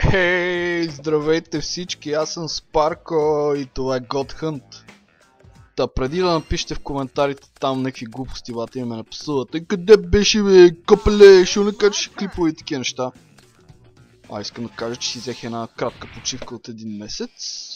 Хей, здравейте всички, аз съм Спарко и това е God Hunt. Та преди да напишете в коментарите там някакви глупости, бата и ме напсувате. Къде беше бе, капеле, ще не качеш клипове и такива неща. Искам да кажа, че си взех една кратка почивка от един месец.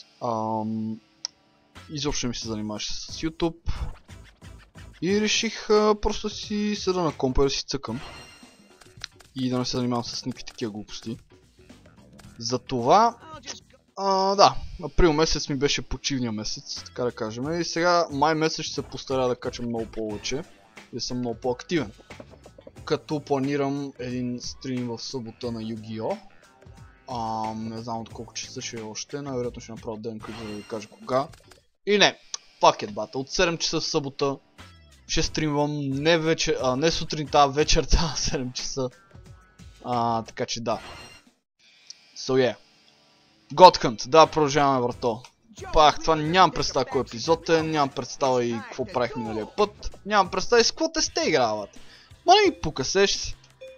Изобщо ми се занимаваше с YouTube. И реших просто си седа на компа да си цъкам. И да не се занимавам с никакви такива глупости. Затова, да, април месец ми беше почивния месец, така да кажем. И сега май месец ще се постаря да качам много повече и съм много по-активен. Като планирам един стрим в събота на Yu-Gi-Oh! Не знам от колко часа ще е още, най-вероятно ще направя ден, за да ви кажа кога. И не, fuck it, бата, от 7 часа в събота ще стримвам не сутринта, а вечерта 7 часа. Така че да. So yeah. God Hunt, да, продължаваме врато. Това нямам представа кой епизод е, нямам представа и какво правих миналия път. Нямам представа и с какво те сте играват. Ма не ми пука, сеш си.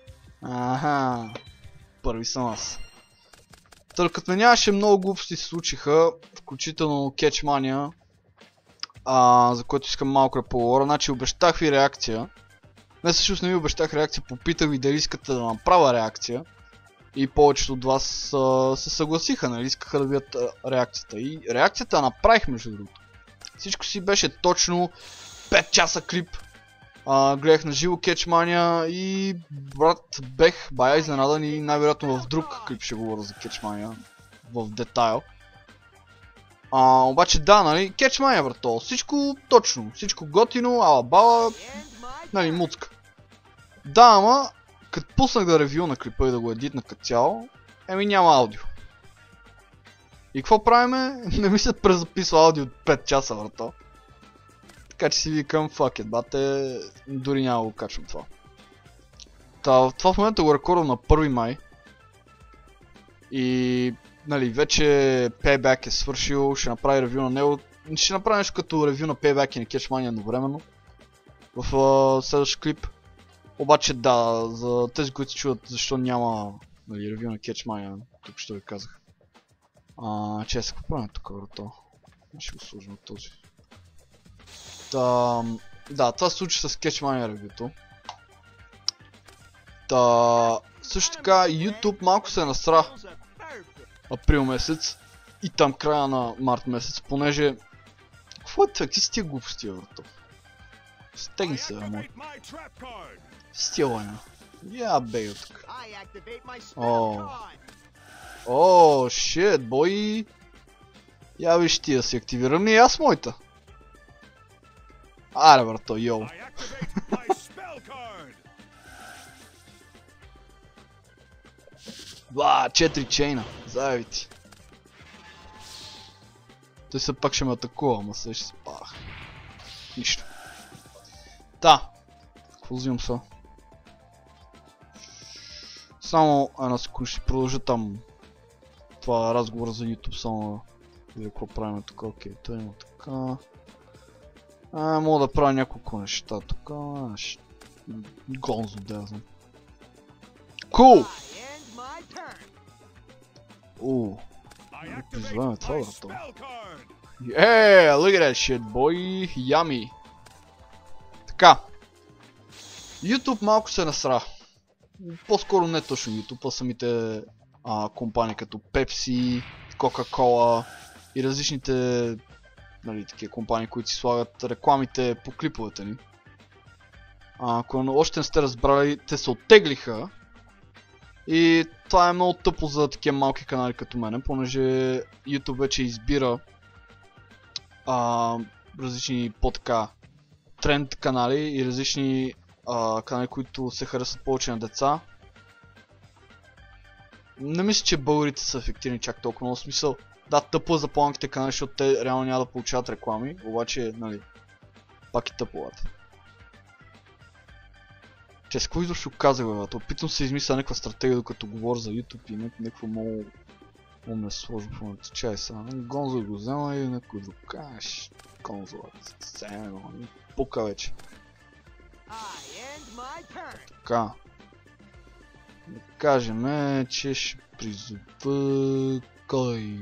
Първи съм аз. Като ме нямаше много глупости се случиха, включително Catchmania, за което искам малко да поговоря. Значи обещах ви реакция. Не, всъщност не ви обещах реакция, попитах ви дали искате да направя реакция. И повечето от вас се съгласиха, нали, искаха да видят реакцията. И реакцията направих, между другото. Всичко си беше точно 5 часа клип. Гледах на живо Catchmania и брат бех бая изненадан и най-вероятно в друг клип ще говоря за Catchmania в детайл. Обаче да, нали, Catchmania, брато, всичко точно, всичко готино, ала-бала, нали, муцка. Да, ама като пуснах да ревю на клипа и да го едитна като цяло, няма аудио. И какво правиме? Не ми се презаписва аудио от 5 часа, брато. Така че си викам, fuck it, бате, дори няма го качвам това. Това в момента го рекордвам на 1 май. И, нали, вече Payback е свършил, ще направи ревю на него. Ще направя нещо като ревю на Payback и на Catchmania едновременно. В следващия клип. Обаче да, за тези, които се чуват защо няма, нали, ревю на Catchmania, тук ще ви казах. Че се поправя тук, брато. Ще го сложим от този. Да, това се случи с Catchmania ревюто. Също така YouTube малко се насра април месец и там края на март месец, понеже... Какво е това? Какви си тия глупости, брато? Стегни се, бе, мой. Стила е. Я бей от тук. Shit, бой. Я виж ти да си активирам и аз моята. Аре, брато, йоу. 4 чейна, заеви ти. Той се пак ще ме атакува, ама се ще спах. Нищо. Какво взимам са? Само една секунда ще продължа там това разговор за YouTube, само да видя какво правим тук. Окей, той има така. Мога да правя няколко неща тук. Гонзо, да я знам. Cool! Призовеме това, брато. Look at that shit, boy! Yummy! Така. YouTube малко се насра. По-скоро не точно YouTube, а самите компании като Pepsi, Coca-Cola и различните, нали, такива компании, които си слагат рекламите по клиповете ни. Ако още не сте разбрали, те се оттеглиха. И това е много тъпо за такива малки канали като мене, понеже YouTube вече избира различни по-така тренд канали и различни канали, които се харесват повече на деца. Не мисля, че българите са ефективни чак толкова много смисъл. Да, тъпо за по-малките канали, защото те реално няма да получават реклами, обаче, нали, пак е тъпо, бата. Че с какво изобщо казах, бе, опитвам се измисля някаква стратегия, докато говоря за YouTube и някакво много ме сложно в момента. Чай сега, Гонзо го взема и някой друг. Гонзо, взема, пука вече. Така. Да кажем, че ще призова... Кой?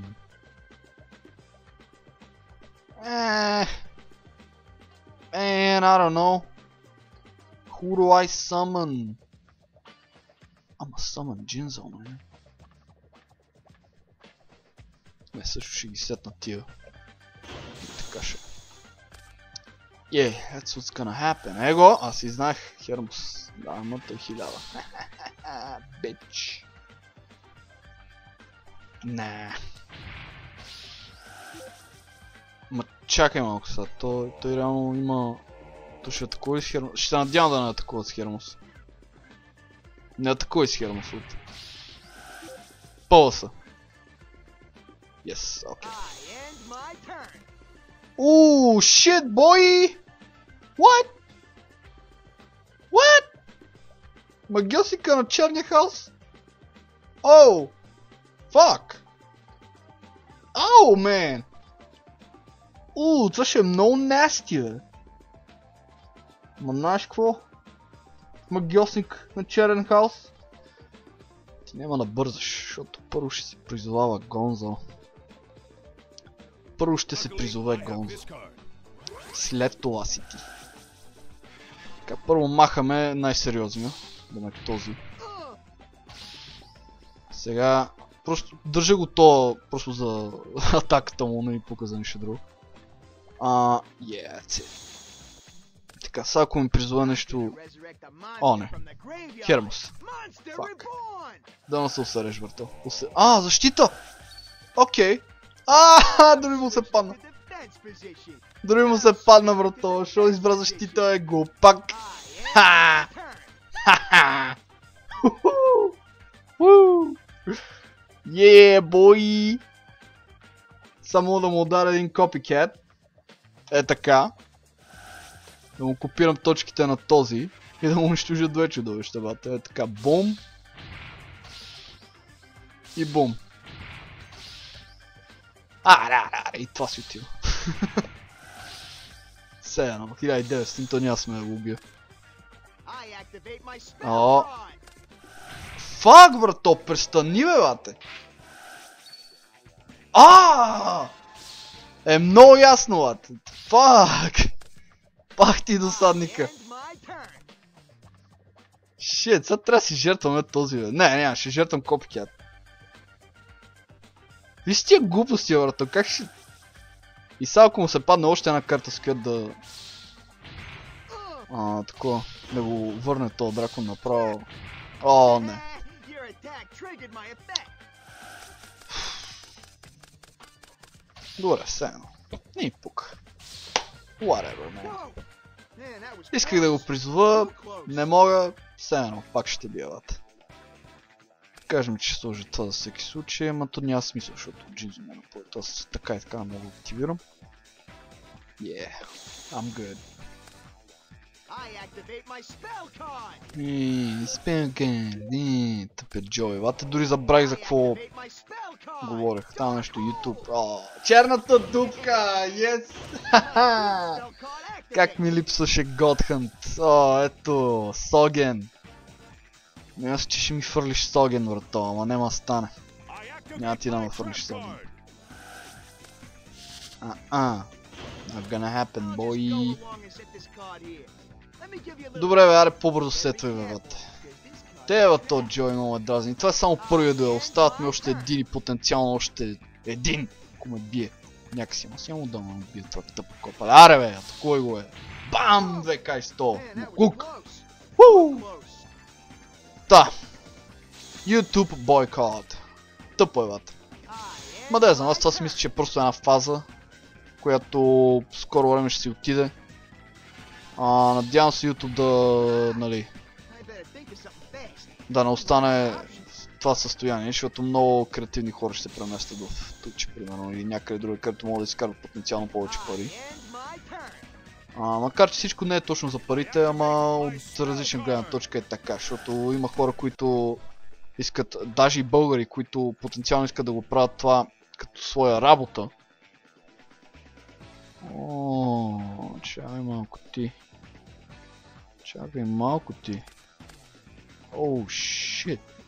Man, I don't know. Who do I summon? Ама summon Jinzo, man. Не, също ще ги сетна тия. И така ще. Yeah, that's what's gonna happen. Его, аз си знаех Хермос. Да, ама той 1000. Bitch. Nah. Ма чакай малко сега, той реално има... Той ще атакува ли с Хермос? Ще се надявам да не атакува с Хермос. Не атакувай с Хермос, от. Пълса. Yes, okay. Ooh, shit, boy! What? What? Магиосика на черния хаос? Oh! Fuck! Oh, man! Това ще е много nasty, бе. Ма знаеш какво? Магиосник на черен хаос? Ти няма да бързаш, защото първо ще се призовава Гонзо. Първо ще се призове Гонзо. След това си ти. Така, първо махаме най-сериозния. Да ме този. Сега... Просто държа го то, просто за атаката му, не ми пука за нищо друго. Yeah, that's it. Така, сега ако ми призова нещо... О, не. Хермос. Фак. Да не се усереш, въртел. Защита! Окей. Дори му се падна. Дори му се падна, брато. Защо избра защита, е глупак. Yeah, boy! Само да му ударя един копикет. Е така. Да му копирам точките на този. И да му унищожа две чудовища, бата. Е така. Бум. И бум. И това си отива. Все едно, 1900, то няма сме да го убия. Фак, брато, престани, бе, бате. Е много ясно, бате. Фак. Пах ти досадника. Шит, сега трябва да си жертваме този, бе. Не, ще жертвам копикет. Виж тия глупости, брато, как ще... И сега ако му се падне още една карта, с която да... такова, да го върне този дракон направо. Не. Добре, все едно. Не пука. Whatever, man. Исках да го призова, не мога, все едно, пак ще бияват. Кажем, че ще сложа това за всеки случай, ама то няма смисъл, защото Jinzo ме напълни. Аз така и така не мога да активирам. Yeah, I'm good. Спелкан, тъпе Джой, вате дори забравих за какво говорех, там нещо YouTube. Черната дупка, yes! Как ми липсваше Godhunt, ето, Соген. Аз че ще ми фърлиш Соген, брато, ама нема стане. Няма ти да ме фърлиш Соген. Not gonna happen, boy. Добре, бе, аре по-бързо сетвай, бе, бате. Тева то Джой много ме дразни. Това е само първият дуел. Остават ми още един и потенциално още един, ако ме бие. Някакси, ама само да ме бие това тъпо копа. Аре, бе, атакувай го, бе. Бам! 2К100. Мукук. Та. YouTube бойкот. Тъпо е, бате. Ма да я знам, аз това си мисля, че е просто една фаза, която скоро време ще си отиде. Надявам се YouTube да, нали, да не остане това състояние, защото много креативни хора ще се преместят в Twitch, примерно, или някъде друга, където могат да изкарват потенциално повече пари. Макар че всичко не е точно за парите, ама от различна гледна точка е така, защото има хора, които искат, даже и българи, които потенциално искат да го правят това като своя работа. Чакай малко ти. Чакай малко ти. Shit.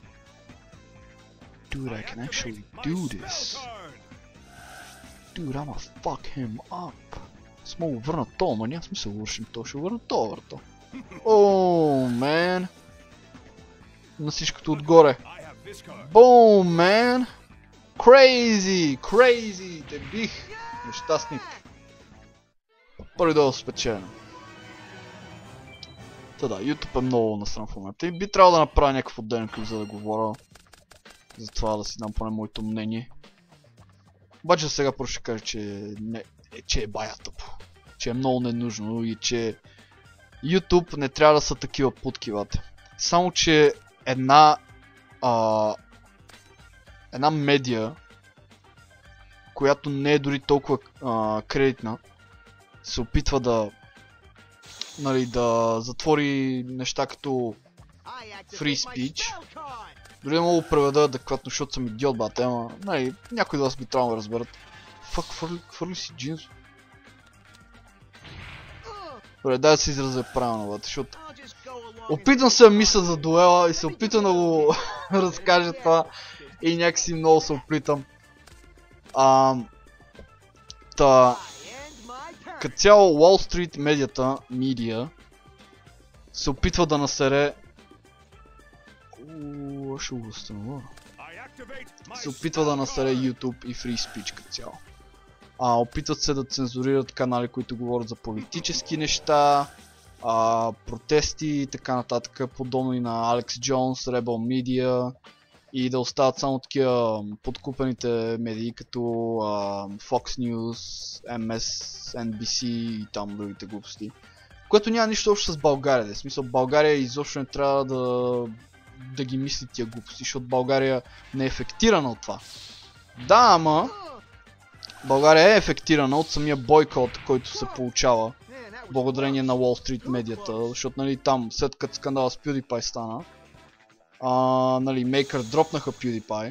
Dude, I can actually do this. Dude, I'ma fuck him up. Аз мога върна то, но няма смисъл да вършим то, ще върна то, върто. Оу, мен. На всичкото отгоре. Boom, man! Crazy! Crazy! Те бих! Нещастник. Първи долу спечелен. Та да, YouTube е много насран в момента и би трябвало да направя някакъв отделен клип, за да говоря. За това да си дам поне моето мнение. Обаче сега просто ще кажа, че е бая тъпо. Че е много ненужно и че YouTube не трябва да са такива путкивата. Само че една медия, която не е дори толкова кредитна, се опитва да затвори неща като free speech. Дори не мога да преведа адекватно, защото съм идиот, бате, ама някой да вас би трябвало да разберат. Фак, хвърли си джинс. Добре, дай да се изразя правилно, бате, защото опитвам се да мисля за дуела и се опитвам да го разкажа това и някакси много се опитам. Като цяло Wall Street медиа се опитва да насере... ще го установя. Се опитва да насере YouTube и Free Speech като цяло. Опитват се да цензурират канали, които говорят за политически неща, протести и така нататък, подобни на Alex Jones, Rebel Media, и да остават само такива подкупените медии като Fox News, MSNBC и там другите глупости. Което няма нищо общо с България. В смисъл, България изобщо не трябва да ги мисли тия глупости, защото България не е ефектирана от това. Да, ама България е ефектирана от самия бойкот, който се получава благодарение на Wall Street медията, защото там след като скандала с PewDiePie стана, Maker дропнаха PewDiePie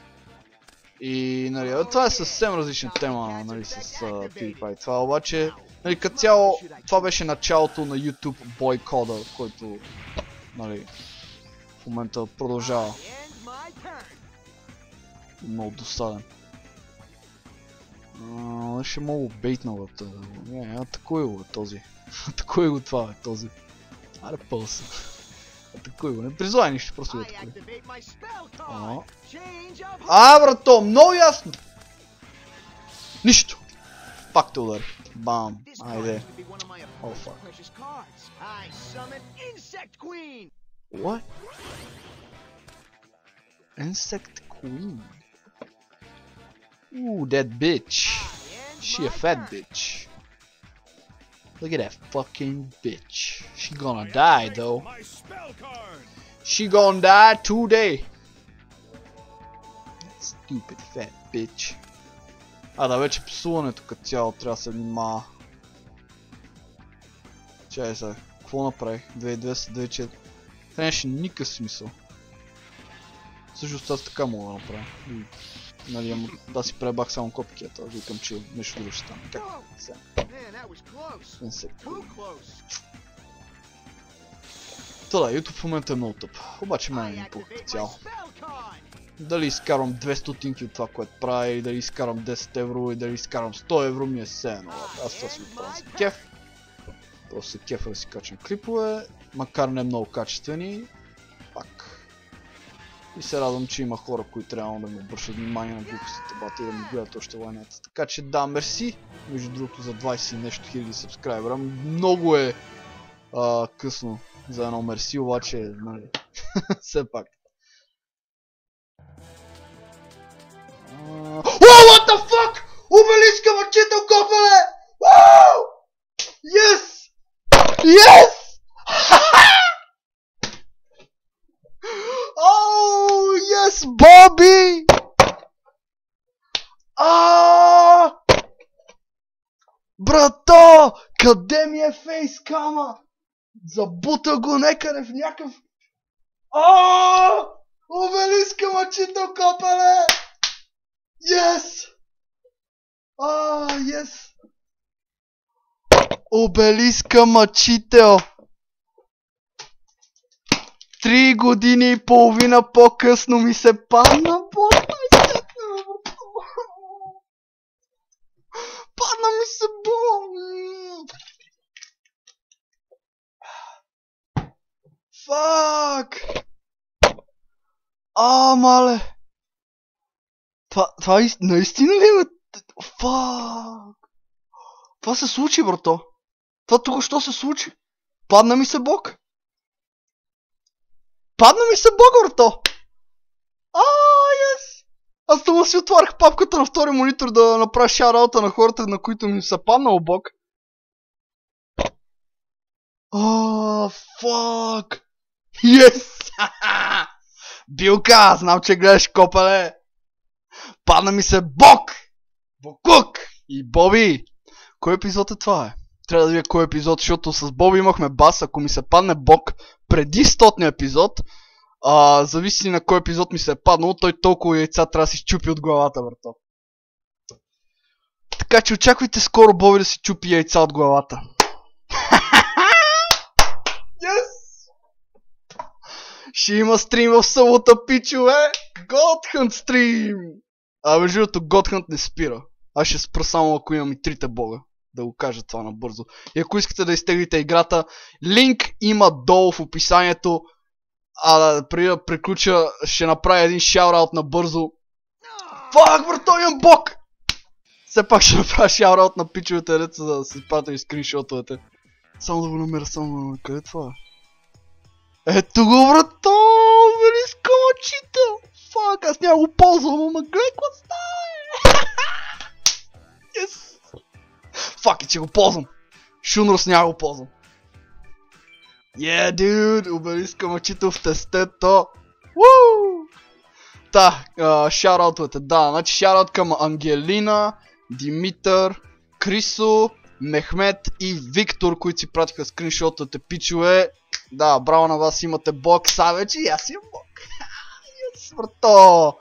и това е съвсем различна тема с PewDiePie. Това обаче, като цяло, това беше началото на YouTube бойкота, който в момента продължава. Много досаден. Ще много бейтнават. Атакуй го този. Атакуй го това, този. Аре пълса. Атакуй го, не призовай нищо, просто го атакуй. Брато, много ясно! Нищо! Пак те удари. Бам, айде. О, фак. What? Insect Queen? Ooh, that bitch. She a fat bitch. Look at that fucking bitch. She gonna die though. She gonna die today. That stupid fat bitch. Да, вече псуването като цяло трябва да се внимава. Чай сега, какво направих? 2200, 24. Това нямаше никакъв смисъл. Всъщност аз така мога да направя. Да си пребах само копикията, викам, че нещо друго ще стане. Как? Сега. YouTube в момента е много тъп, обаче мене ми пуха като цяло. Дали изкарвам 200 стотинки от това, което правя, или дали изкарвам 10 евро, и дали изкарвам 100 евро, ми е все едно. Аз това си го правя за кеф. Просто се кефа да си качвам клипове, макар не много качествени. Пак. И се радвам, че има хора, които трябва да ми обръщат внимание на глупостите бата и да ми гледат още лайнета. Така че да, мерси. Между другото за 20 нещо хиляди сабскрайбера. Много е късно за едно мерси, обаче все пак. What the fuck? Обелиска мъчител, копеле! Yes! Yes! Oh, yes, Bobby! Брато! Къде ми е фейскама? Забута го некъде в някакъв... Обелиска мъчител, копеле! Yes! Yes! Обелиска мъчител! 3 години и половина по-късно ми се падна, боже! Мале! Това наистина ли е? Фак! Това се случи, брато. Това току-що се случи. Падна ми се бок. Падна ми се бок, брато! Yes! Аз това си отварях папката на втори монитор да направя шараута на хората, на които ми се паднал бок. Фак! Yes! Билка, знам, че гледаш, копале. Падна ми се бок! Бокук! И Боби! Кой епизод е това, Трябва да видя кой епизод, защото с Боби имахме бас. Ако ми се падне бок преди 100-ния епизод, зависи на кой епизод ми се е паднал, той толкова яйца трябва да си чупи от главата, брато. Така че очаквайте скоро Боби да си чупи яйца от главата. Yes! Ще има стрим в събота, пичове! God Hunt стрим! Между другото, God Hunt не спира. Аз ще спра само ако имам и трите бога. Да го кажа това набързо. И ако искате да изтеглите играта, линк има долу в описанието. Преди да приключа, ще направя един шаут-аут набързо. Фак, брато, имам бок! Все пак ще направя шаут-аут на пичовете деца, за да си пратя и скриншотовете. Само да го намеря, къде е това? Ето го, брато! Велиска очите! Фак, аз няма го ползвам, ама гледай какво става! Yes! Фак, че го ползвам! Шунрос няма го ползвам. Yeah, dude! Обелиска очите в тестето! Woo! Шараутовете, да, значи шараут към Ангелина, Димитър, Крисо, Мехмет и Виктор, които си пратиха скриншотовете, пичове. Да, браво на вас, имате бок, са вече и аз имам бок. Yes, брато!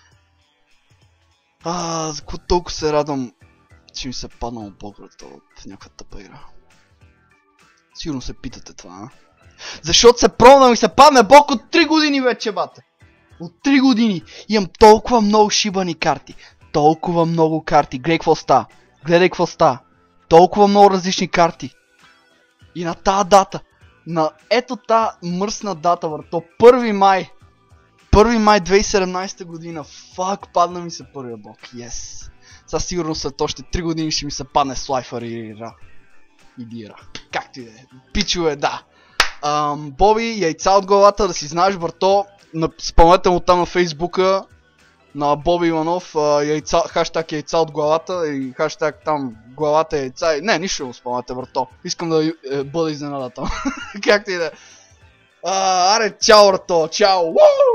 За какво толкова се радвам, че ми се паднал бок, брато, в някаква тъпа игра. Сигурно се питате това, Защото се пробвам да ми се падне бок от 3 години вече, бате. От 3 години имам толкова много шибани карти. Толкова много карти. Гледай какво става. Гледай какво става. Толкова много различни карти. И на тази дата. На ето тази мръсна дата, върто. 1 май. 1 май 2017 година. Фак, падна ми се първия бок. Yes. Сега сигурно след още 3 години ще ми се падне Слайфър и Ра. И Дира. Както и да е. Пичове, да. Боби, яйца от главата, да си знаеш, брато. Спомнете му там на Фейсбука на Боби Иванов, хаштаг яйца от главата и хаштаг там главата яйца. Не, нищо не го спомнете, брато. Искам да бъда изненадател. Както и да е. Аре, чао, брато, чао!